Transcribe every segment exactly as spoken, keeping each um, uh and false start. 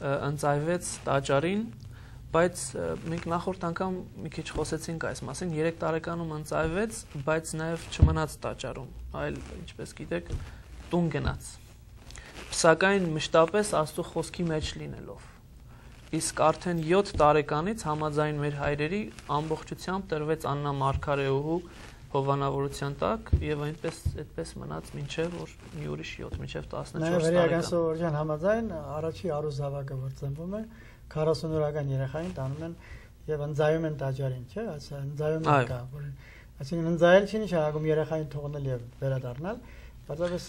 ընծայվեց տաճարին, բայց մենք նախորդ անգամ մի քիչ խոսեցինք այս մասին, երեք տարեկանում ընծայվեց, բայց նաև չմնաց տաճարում, այլ ինչպես գիտեք, տուն գնաց։ Սակայն մշտապես Աստծո խոսքի մեջ լինելով։ Իսկ արդեն յոթ տարեկանից համաձայն մեր հայրերի ամբողջությամբ տրվեց Աննա Մարգարեուհու հովանավորության տակ եւ այնպես այդպես մնաց մինչեւ որ մի ուրիշ յոթ մինչեւ տասնչորս տարեկան։ Սովորական համաձայն առաջի արուզավակը որ ծնվում է քառասուն օրական երեխային տանում են եւ ընձայում են տաճարին, չէ՞, ասա ընձայում են կա, որ այսինքն ընձայել չի նշանակում երեխային թողնել եւ վերադառնալ, բացապես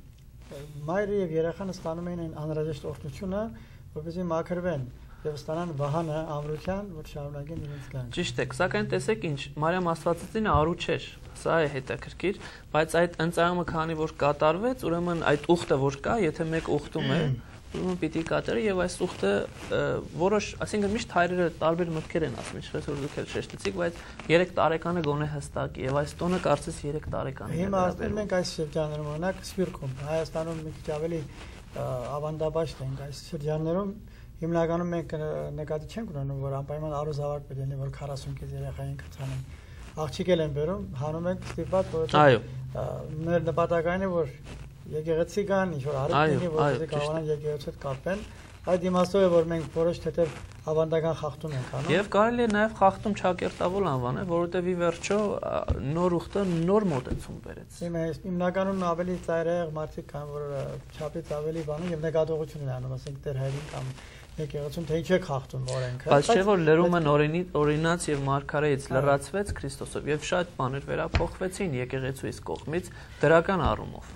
մայրը եւ երեխան ստանում են այն անհրաժեշտ օգնությունը, որպեսզի մաքրվեն եւ ստանան վահանը ամրության, որ շարունակեն իրենց կյանքը։ Ճիշտ է, սակայն տեսեք ինչ, Մարիամ Աստվածածինը արու չէր, սա է հետաքրքիր, բայց այդ ընծայումը քանի որ կատարվեց, ուրեմն այդ ուխտը որ կա, եթե մեկ ուխտում է, ուրեմն պիտի կատարի եւ այս ուխտը որոշ, այսինքն միշտ հայրերը տարբեր մտքեր են ասում, ինչպես որ դուք էլ շեշտեցիք, բայց երեք տարեկանը գոնե հստակ եւ այս տոնը կարծես երեք տարեկան է։ Հիմա ասում ենք այս շրջաններում օրինակ Սպիրկում, Հայաստանում մի քիչ ավելի ավանդաբաշտ ենք այս շրջաններում հիմնականում մենք նկատի չենք ունենում, որ անպայման արուզավակ պետք է լինի, որ քառասուն կես երեխային կծանեն։ Աղջիկ էլ են բերում, հանում ենք ստիպված, որովհետեւ մեր նպատակն է, որ եկեղեցի կան, ինչ որ արիք լինի, որպեսզի կարողանան եկեղեցու հետ կապեն։ Այդ իմաստով է, որ մենք որոշ թեթև ավանդական խախտում ենք անում։ Եվ կարելի է նաև խախտում ճակերտավոր անվանել, որովհետև ի վերջո նոր ուխտը նոր մոտեցում բերեց։ Հիմնականում ավելի ծայրահեղ մարդիկ կան, որ չափից ավելի բանում եւ նկատողություն են անում, ասենք Տեր հայրին կամ եկեղեցում թե ինչ է խախտում օրենքը։ Բայց չէ որ լրումն օրինից եւ մարգարեից լրացվեց Քրիստոսով եւ շատ բաներ վերափոխվեցին եկեղեցուից կողմից դրական առումով։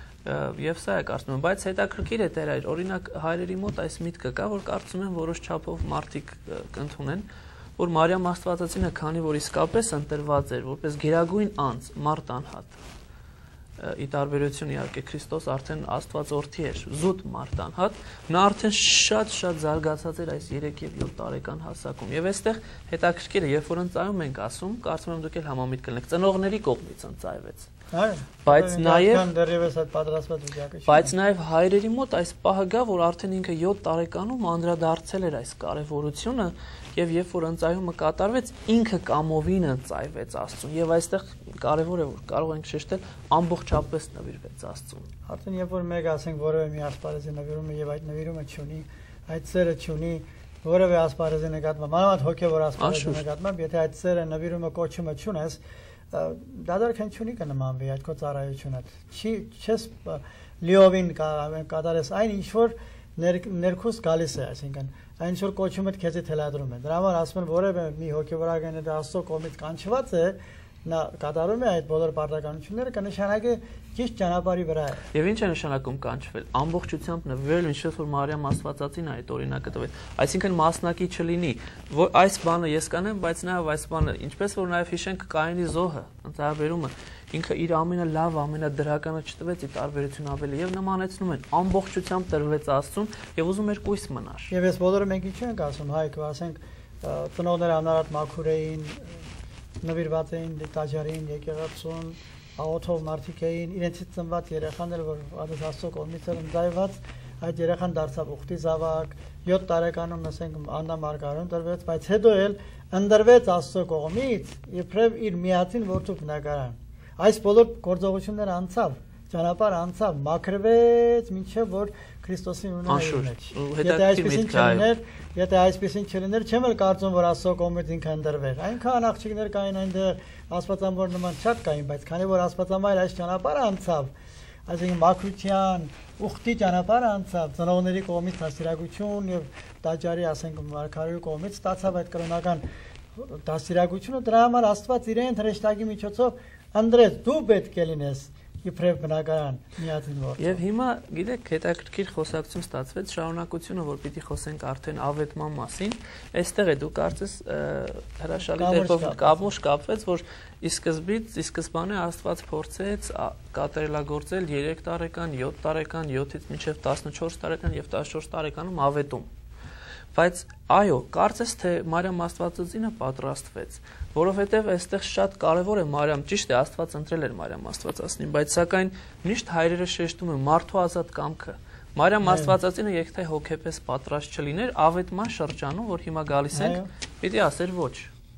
Եվ սա է կարծում եմ, բայց հետաքրքիր է Տեր այր, օրինակ հայրերի մոտ այս միտքը կա, որ կարծում են որոշ չափով մարդիկ կընդունեն, որ Մարիամ Աստվածածինը, քանի որ իսկապես ընտրված էր, որպես գերագույն անձ, մարդ անհատ, ի տարբերություն իհարկե Քրիստոս արդեն Աստված որդի էր, զուտ մարդ անհատ, նա արդեն շատ-շատ զարգացած էր այս երեք եւ յոթ տարեկան հասակում։ Եվ այստեղ հետաքրքիր է, երբ որ ընծայում ենք ասում, կարծում եմ դուք էլ համամիտ կլինեք, ծնողների կողմից ընծայվեց։ Բայց նաև դեռևս այդ պատրաստված վիճակը չի։ Բայց նաև հայրերի մոտ այս պահը գա, որ արդեն ինքը յոթ տարեկանում անդրադարձել էր այս կարևորությունը եւ երբ որ ընծայումը կատարվեց, ինքը կամովին ընծայվեց Աստծուն եւ այստեղ կարևոր է որ կարող ենք շեշտել ամբողջապես նվիրվեց Աստծուն։ Արդեն երբ որ մեկ ասենք որևէ մի ասպարեզի նվիրում է եւ այդ նվիրումը չունի, այդ սերը չունի որևէ ասպարեզի նկատմամբ, մանավանդ հոգեվոր ասպարեզի նկատմամբ, եթե այդ սերը նվիրումը կոչումը չունես, դադարքանչյունի կնմանվի այդ քո ծառայությունը։ Չի չես լիովին կատարես այն ինչ որ ներքուս գալիս է, այսինքն այն ինչ որ կոչումը քեզ թելադրում է։ Դրա համար ասում են որևէ մի հոգեվորական այդ Աստծո կողմից կանչված է, նա կատարում է այդ բոլոր պարտականությունները, կնշանակի ճիշտ ճանապարհի վրա է։ Եվ ինչ է նշանակում կանչվել։ Ամբողջությամբ նվիրել, ինչպես որ Մարիամ Աստվածածին այդ օրինակը տվել։ Այսինքն մասնակի չլինի, որ այս բանը ես կանեմ, բայց նաև այս բանը, ինչպես որ նաև հիշենք Կայենի զոհը, ընծայաբերումը, ինքը իր ամենալավ, ամենադրականը չտվեց, ի տարբերություն ավելի եւ նմանեցնում են ամբողջությամբ տրվեց Աստծուն եւ ուզում էր կույս մնար։ Եվ այս բոլորը մենք ինչ ենք ասում, հայք, ասենք ծնողները անարատ մաքուր էին, նվիրված էին տաճարին, եկեղեցուն, աղոթող մարդիկ էին, իրենցից ծնված երեխաներ, որ Աստծո կողմից էր ընծայված, այդ երեխան դարձավ ուխտի զավակ, յոթ տարեկանում ասենք Աննա Մարգարեուն տրվեց, բայց հետո էլ ընտրվեց Աստծո կողմից, իբրև իր միածին որդու բնակարան։ Այս բոլոր գործողությունները անցավ, ճանապարհ անցավ, մաքրվեց, մինչև որ Քրիստոսի ունենալու մեջ։ Եթե այսպեսին չլիներ, եթե այսպեսին չլիներ, չեմ էլ կարծում, որ Աստծո կողմից ինքը ընտրվեր։ Այնքան աղջիկներ կային այնտեղ, աստվածամոր նման շատ կային, բայց քանի որ աստվածամայր այս ճանապարհը անցավ, այսինքն մաքրության, ուխտի ճանապարհը անցավ, ծնողների կողմից դաստիարակություն եւ տաճարի, ասենք, մարգարեու կողմից ստացավ այդ կրոնական դաստիարակությունը, դրա համար Աստված իրեն հրեշտակի միջոցով ընտրեց, դու պետք է լինես իբրև բնակարան միածին որդի։ Եվ հիմա գիտեք հետաքրքիր խոսակցություն ստացվեց շարունակությունը, որ պիտի խոսենք արդեն ավետման մասին, այստեղ է դու կարծես հրաշալի դեպով կապոш կապվեց, որ ի սկզբից, ի սկզբանե Աստված փորձեց կատարելագործել երեք տարեկան, յոթ տարեկան, յոթից մինչև տասնչորս տարեկան եւ տասնչորս տարեկանում ավետում։ Բայց այո, կարծես թե Մարիամ Աստվածածինը պատրաստվեց, որովհետև այստեղ շատ կարևոր է Մարիամ, ճիշտ է Աստված ընտրել էր Մարիամ Աստվածածնին, բայց սակայն միշտ հայրերը շեշտում են մարդու ազատ կամքը, Մարիամ Աստվածածինը եթե հոգեպես պատրաստ չլիներ, ավետման շրջանում, որ հիմա գալիս ենք, պիտի ասեր ոչ։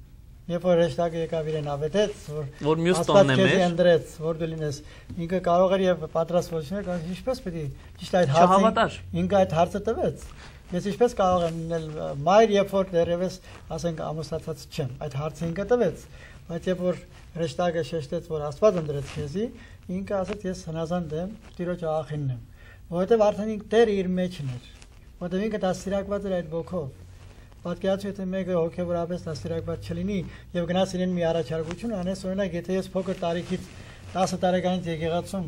Երբ որ հեշտագը եկավ իրեն ավետեց, որ մյուս տոնն է մեր, ընդրեց, որ դու լինես, ինքը կարող էր եւ պատրաստ ոչ լինել, ինչպես պիտի ճիշտ այդ հարցը, ինքը այդ հարցը տվեց։ Ես ինչպես կարող եմ լինել մայր, երբ որ դեռևս, ասենք, ամուսնացած չեմ, այդ հարցը ինքը տվեց, բայց երբ որ հեշտագը շեշտեց, որ Աստված ընդրեց քեզի, ինքը ասաց ես հնազանդ եմ, Տիրոջ աղախինն եմ, որովհետեւ արդեն ինքը Տերը իր մեջն էր, որովհետեւ ինքը դաստիարակված էր այդ ոգով։ Պատկերացրու եթե մեկը հոգեորապես դաստիարակված չլինի եւ գնաց իրեն մի առաջարկություն անես, օրինակ եթե ես փոքր տարիքից տասը տարեկանից եկեղեցում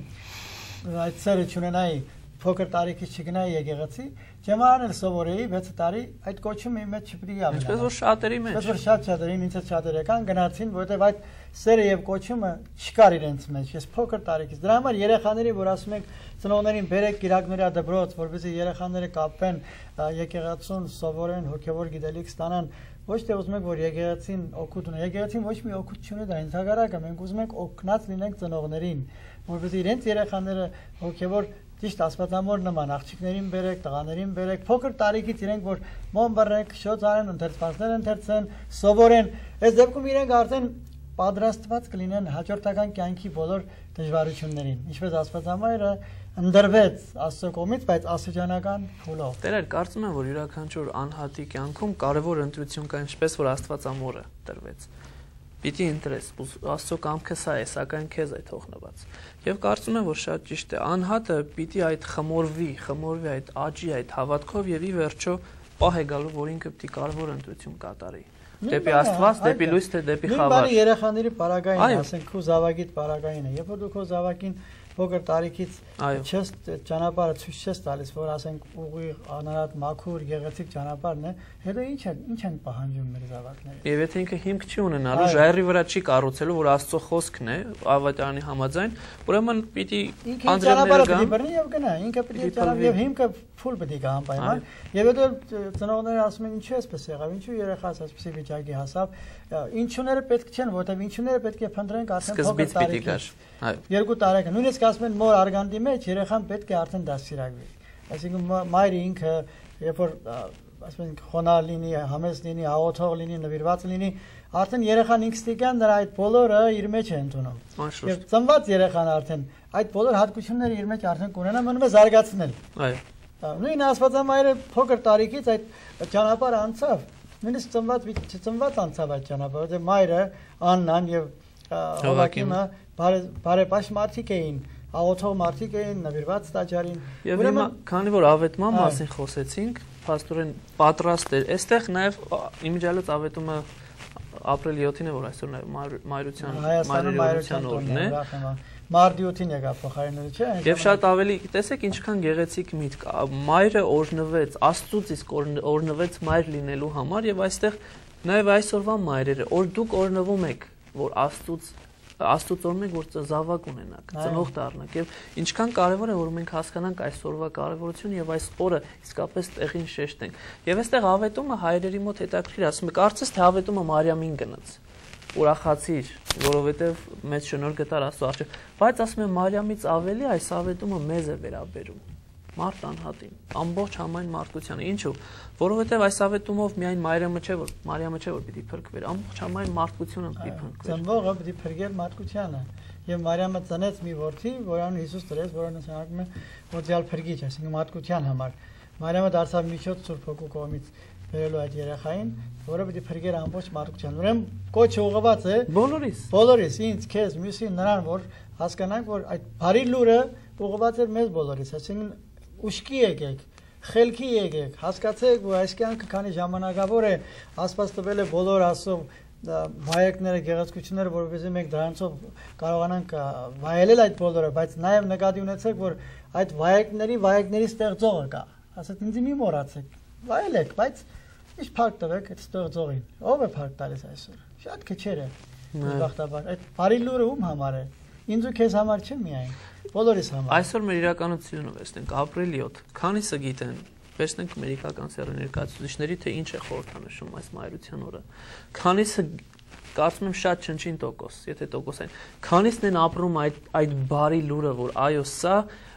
այդ սերը չունենայի, փոքր տարիքից չգնայի եկեղեցի, ջեմանել սովորեի վեց տարի, այդ կոչումը իմ մեջ չպետք է ավելանա։ Ինչպես որ շատերի մեջ։ Ինչպես որ շատ շատերին ինձ շատեր եկան գնացին, որովհետեւ այդ սերը եւ կոչումը չկար իրենց մեջ։ Ես փոքր տարիքից դրա համար երեխաների, որ ասում ենք ծնողներին բերեք կիրակների դպրոց, որովհետեւ երեխաները կապեն եկեղեցուն, սովորեն, հոգեվոր գիտելիք ստանան, ոչ թե ուզում ենք որ եկեղեցին օգուտ ունենա, եկեղեցին ոչ մի օգուտ չունի դա, ընդհանրապես մենք ուզում ենք օգնած լինենք ծնողներին, որովհետեւ իրենց երեխաները հոգեվոր ճիշտ աստվածամոր նման աղջիկներին բերեք, տղաներին բերեք, փոքր տարիքից իրենք որ մոմ բռնեն, քշոց անեն, ընթերցվածներ ընթերցեն, սովորեն, այս դեպքում իրենք արդեն պատրաստված կլինեն հաջորդական կյանքի բոլոր դժվարություններին, ինչպես աստվածամայրը ընդրվեց Աստծո կողմից, բայց աստիճանական փուլով։ Տերեր, կարծում եմ, որ յուրաքանչյուր անհատի կյանքում կարևոր ընտրություն կա, ինչպես որ աստվածամորը տրվեց։ Պիտի ընտրես, Աստծո կամքը սա է, սակայն քեզ է թողնված։ Եվ կարծում եմ, որ շատ ճիշտ է, անհատը պիտի այդ խմորվի, խմորվի այդ աճի, այդ հավատքով եւ ի վերջո պահ է գալու, որ ինքը պիտի կարևոր ընտրություն կատարի։ Դեպի Աստված, դեպի լույս, թե դեպի խավար։ Նույն բանը երեխաների պարագային, ասենք քո զավակիդ պարագային է, երբ որ դու քո զավակին փոքր տարիքից չես ճանապարհը ցույց չես տալիս, որ ասենք ուղիղ անարատ մաքուր գեղեցիկ ճանապարհն է, հետո ինչ է, ինչ են պահանջում մեր զավակները։ Եվ եթե ինքը հիմք չի ունենալու, ժայռի վրա չի կառուցելու, որ Աստծո խոսքն է, ավետարանի համաձայն, ուրեմն պիտի անձրևները գան։ Ինքը եւ գնա, ինքը պիտի ճանապարհ եւ հիմքը փուլ պետք է անպայման։ Եվ հետո ծնողները ասում են ինչու էսպես եղավ, ինչու երեխաս այսպեսի վիճակի հասավ, ինչուները պետք չեն, որտեղ ինչուները պետք է փնտրենք արդեն փոքր տարիքից։ Երկու տարեկան, նույնիսկ ասում են մոր արգանդի մեջ երեխան պետք է արդեն դաստիարակվի։ Այսինքն մայրը ինքը երբ որ ասում են խոնարհ լինի, համեստ լինի, հաղորդող լինի, նվիրված լինի, արդեն երեխան ինքստիկյան նրա այդ բոլորը իր մեջ է ընդունում։ Եվ ծնված երեխան արդեն այդ բոլոր հատկությունները իր մեջ արդեն կունենա, մնում է զարգացնել։ Այո։ Նույն աստվածամայրը փոքր տարիքից այդ ճանապարհը անցավ, նույնիսկ ծնված չծնված անցավ այդ ճանապարհը, որտեղ մայրը Աննան եւ Հովակիմը բարեպաշտ մարդիկ էին, աղոթող մարդիկ էին, նվիրված տաճարին։ Եվ հիմա քանի որ ավետման մասին խոսեցինք, փաստորեն պատրաստ էր։ Այստեղ նաև իմիջիալոց ավետումը ապրիլի յոթին է, որ այսօր նաև մայրության մայրության օրն է։ Մարտի ութին եկավ փոխարինելու, չէ՞։ Եվ շատ ավելի, տեսեք ինչքան գեղեցիկ միտք։ Մայրը օրհնվեց, Աստծուց իսկ օրհնվեց մայր լինելու համար եւ այստեղ նաև այսօրվա մայրերը, որ դուք օրհնվում եք, որ Աստծուց Աստծուց օրհնեք, որ զավակ ունենաք, ծնող դառնաք եւ ինչքան կարեւոր է որ մենք հասկանանք այսօրվա կարեւորությունը եւ այս օրը իսկապես տեղին շեշտենք։ Եվ այստեղ ավետումը հայրերի մոտ հետաքրքիր ասում է, կարծես թե ավետումը Մարիամին գնաց։ Ուրախացիր, որովհետեւ մեծ շնորհ գտար Աստծո առջև, բայց ասում է Մարիամից ավելի այս ավետումը մեզ է վերաբերում։ Մարդ անհատին, ամբողջ համայն մարդկությանը։ Ինչու՞։ Որովհետև այս ավետումով միայն Մարիամը չէ, որ Մարիամը չէ, որ պիտի փրկվեր, ամբողջ համայն մարդկությունը պիտի փրկվեր։ Ծնվողը պիտի փրկեր մարդկությանը։ Եվ Մարիամը ծնեց մի որդի, որին Հիսուս տրեց, որը նշանակում է օծյալ փրկիչ, այսինքն մարդկության համար։ Մարիամը դարձավ միջոց Սուրբ Հոգու կողմից բերելու այդ երեխային, որը պիտի փրկեր ամբողջ մարդկության։ Ուրեմն կոչը ուղղված է բոլորիս։ Բոլորիս, ինձ, քեզ, մյուսին, նրան, որ հասկանանք, որ այդ բարի լուրը ուղղված է մեզ բոլորիս, այսինքն ուշքի եկեք, խելքի եկեք, հասկացեք, որ այս կյանքը քանի ժամանակավոր է, Աստված տվել է բոլոր Աստծո վայեկները, գեղեցկությունները, որովհետեւ մենք դրանցով կարողանանք վայելել այդ բոլորը, բայց նաև նկատի ունեցեք, որ այդ վայեկների վայեկների ստեղծողը կա։ Ասած ինձ մի մոռացեք, վայելեք, բայց ինչ փառք տվեք այդ ստեղծողին։ Ո՞վ է փառք տալիս այսօր։ Շատ քչեր է։ Բախտաբար այդ բարի լուրը ում համար է։ Ինձ ու քեզ համար չէ միայն, բոլորիս համար։ Այսօր մեր իրականությունը վերցնենք ապրիլի յոթ, քանիսը գիտեն, վերցնենք մեր իրական սեռի ներկայացուցիչների, թե ինչ է խորհրդանշում այս մայրության օրը։ Քանիսը կարծում եմ շատ չնչին տոկոս, եթե տոկոս այն։ Քանիսն են ապրում այդ այդ բարի լուրը, որ այո, սա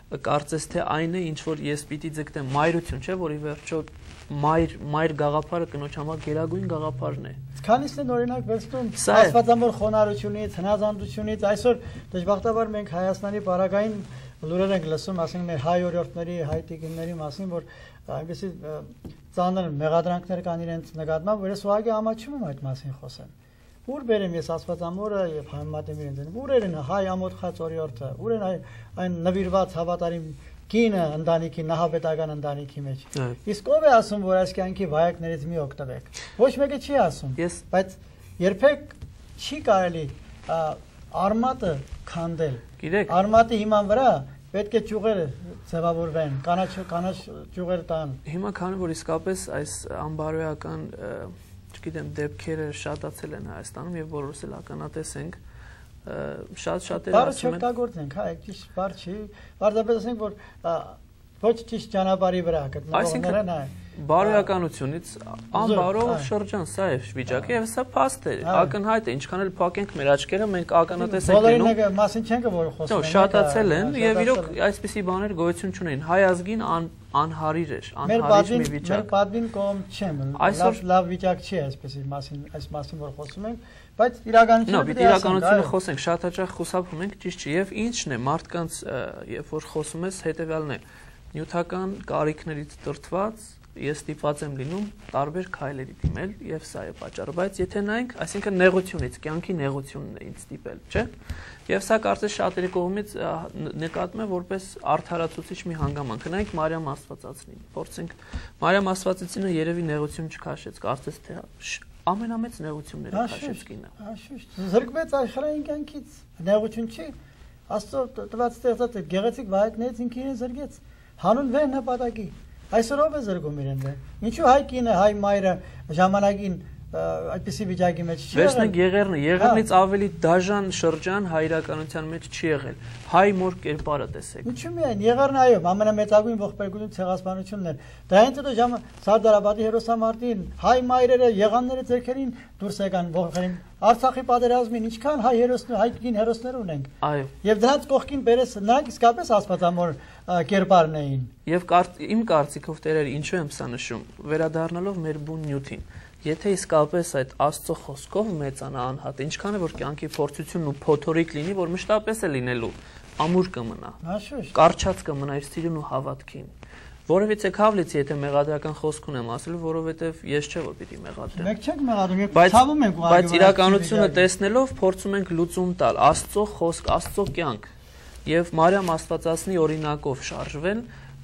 կարծես թե այն է, ինչ որ ես պիտի ձգտեմ մայրություն, չէ, որի վերջո մայր մայր գաղափարը կնոջ համար գերագույն գաղափարն է։ Քանիսն են օրինակ վերցնում աստվածամոր խոնարհությունից, հնազանդությունից, այսօր դժբախտաբար մենք Հայաստանի բարակային լուրեր ենք լսում, ասենք մեր հայ օրիորդների, հայ տիկինների մասին, որ այնպեսի ծանր մեղադրանքներ կան իրենց նկատմամբ, որ ես ուղղակի ամաչում եմ այդ մասին խոսեմ։ Ուր բերեմ ես աստվածամորը եւ համեմատեմ իրենց։ Ուր են հայ ամոթխած օրիորդը, ուր են այն նվիրված հավատարիմ կինը ընտանիքի նահապետական ընտանիքի մեջ։ Իսկ ով է ասում, որ այս կյանքի վայրկներից մի օգտվեք։ Ոչ մեկը չի ասում։ Բայց երբեք չի կարելի արմատը քանդել։ Գիտեք, արմատի հիման վրա պետք է ճյուղերը ձևավորվեն, կանաչ կանաչ ճյուղեր տան։ Հիմա քանի որ իսկապես այս անբարոյական, չգիտեմ, դեպքերը շատացել են Հայաստանում եւ բոլորս էլ ականատես ենք, շատ շատերը ասում են։ Բառը չօգտագործենք, հա, ճիշտ բառ չի։ Պարզապես ասենք, որ ոչ ճիշտ ճանապարհի վրա գտնվողները նա է։ Բարոյականությունից անբարոյ շրջան, սա է վիճակը եւ սա փաստ է, ակնհայտ է, ինչքան էլ փակենք մեր աչքերը, մենք ականատես ենք լինում։ Բոլորին մասին չենք որ խոսում ենք։ Շատացել են եւ իրոք այսպիսի բաներ գոյություն չունեն։ Հայ ազգին անհարիր էր, անհարիր մի վիճակ։ Մեր պատվին կողմ չեմ, լավ լավ վիճակ չի այսպիսի մասին, այս մասին որ խոսում ենք, բայց իրականությունը պիտի իրականությունը խոսենք, շատ հաճախ խուսափում ենք, ճիշտ չի, եւ ինչն է մարդկանց, երբ որ խոսում ես, հետեւյալն է, նյութական կարիքներից դրդված ես ստիպված եմ լինում տարբեր քայլերի դիմել եւ սա է պատճառը, բայց եթե նայենք, այսինքն նեղությունից, կյանքի նեղությունն է ինձ ստիպել, չէ՞։ Եվ սա կարծես շատերի կողմից նկատվում է որպես արդարացուցիչ մի հանգամանք։ Նայենք Մարիամ Աստվածածնին, փորձենք Մարիամ Աստվածածինը երևի նեղություն չքաշեց, կարծես թե ամենամեծ նեղությունները քաշեց կինը։ Հաշիշտ, զրկվեց աշխարհային կյանքից, նեղություն չի, Աստծո տված ստեղծած այդ գեղեցիկ վայրկներից ինքն իրեն զրկեց, հանուն վեր նպատակի։ Այսօր ով է զրկում իրեն վեր։ Ինչու հայ կինը, հայ մայրը ժամանակին այդպիսի վիճակի մեջ չի եղել։ Վերցնենք Եղեռնը, Եղեռնից ավելի դաժան շրջան հայրականության մեջ չի եղել։ Հայ մոր կերպարը տեսեք։ Ինչու՞ միայն Եղեռնը, այո, ամենամեծագույն ողբերգություն ցեղասպանությունն էր։ Դրանից հետո ժամը Սարդարաբադի հերոսամարտին հայ մայրերը, եղանները ձերքերին դուրս եկան ողբերգին։ Արցախի պատերազմին ինչքան հայ հերոսներ, հայ կին հերոսներ ունենք։ Այո։ Եվ դրանց կողքին բերես նրանք իսկապես աստվածամոր կերպարն էին։ Եվ իմ կարծիքով տերեր ինչու եմ սա նշում, վերադառնալով մեր բուն նյութին։ Եթե իսկապես այդ Աստծո խոսքով մեծանա անհատ, ինչքան է որ կյանքի փորձությունն ու փոթորիկ լինի, որ մշտապես է լինելու, ամուր կմնա։ Կարճած կմնա իր սիրուն ու հավատքին։ Որովհետեւ քավլից եթե մեղադրական խոսք ունեմ ասելու, որովհետեւ ես չէ որ պիտի մեղադրեմ։ Մենք չենք մեղադրում, մենք ցավում ենք ուղղակի։ Բայց իրականությունը տեսնելով փորձում ենք լուծում տալ Աստծո խոսք, Աստծո կյանք եւ Մարիամ Աստվածածնի օրինակով շարժվել։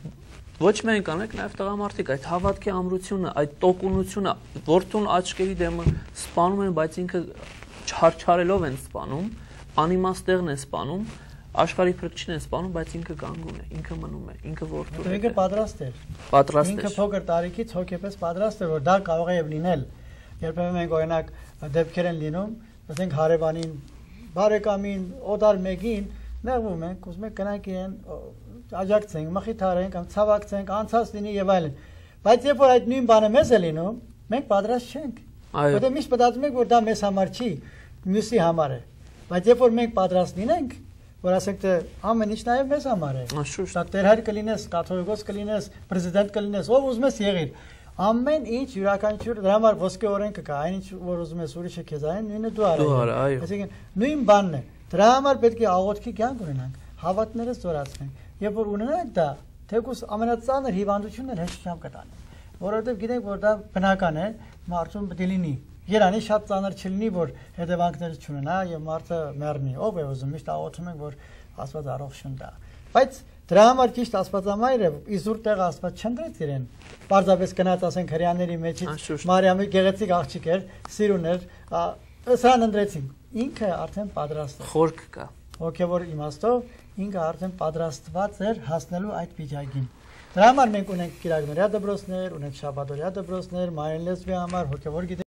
Ոչ միայն կանեք, նաև տղամարդիկ այդ հավատքի ամրությունը, այդ տոկունությունը, որդուն աչքերի դեմը սպանում են, բայց ինքը չարչարելով են սպանում, անիմաստեղն են սպանում, աշխարհի փրկչին են սպանում, բայց ինքը գանգուն է, ինքը մնում է, ինքը որդու է։ Ինքը պատրաստ է։ Պատրաստ է։ Ինքը փոքր տարիքից հոգեպես պատրաստ է, որ դա կարող է լինել։ Երբեմն մենք օրինակ դեպքեր են լինում, ասենք հարևանին, բարեկամին, օտար մեկին նեղվում ենք, ուզում ենք գնանք իրեն աջակցենք, մխիթարենք, կամ ցավակցենք, անցած լինի եւ այլն։ Բայց երբ որ այդ նույն բանը մեզ է լինում, մենք պատրաստ չենք։ Որտեղ միշտ մտածում ենք, որ դա մեզ համար չի, մյուսի համար է։ Բայց երբ որ մենք պատրաստ լինենք, որ ասենք թե ամեն ինչ նաեւ մեզ համար է։ Դա տերհայր կլինես, կաթողիկոս կլինես, պրեզիդենտ կլինես, ով ուզում ես եղիր։ Ամեն ինչ յուրաքանչյուր դրա համար ոսկե օրենքը կա, այնինչ որ ուզում ես ուրիշը քեզ այն նույնը դու արա։ Այսինքն նույն բանն է։ Դրա համար պետք է աղոթքի կյանք ունենանք, հավատները զորացնենք։ Երբ որ ունենանք դա, թեկուզ ամենածանր հիվանդությունն էլ հեշտ չափ կտանի։ Որովհետև գիտենք, որ դա բնական է, մարդուն պետք է լինի։ Երանի շատ ծանր չլինի, որ հետևանքներ չունենա եւ մարդը մեռնի։ Ով է ուզում միշտ աղոթում ենք, որ Աստված առողջություն տա։ Բայց դրա համար ճիշտ Աստվածամայրը իզուր տեղ Աստված չընտրեց իրեն։ Պարզապես գնաց ասենք հрьяաների մեջից Մարիամի գեղեցիկ աղջիկ էր, սիրուն էր, սրան ընտրեցին։ Ինքը արդեն պատրաստ է։ Խորք կա։ Հոգևոր իմաստով ինքը արդեն պատրաստված էր հասնելու այդ վիճակին։ Դրա համար մենք ունենք կիրակնօրյա դպրոցներ, ունենք շաբաթօրյա դպրոցներ, մանրէ լեզվի համար, հոգևոր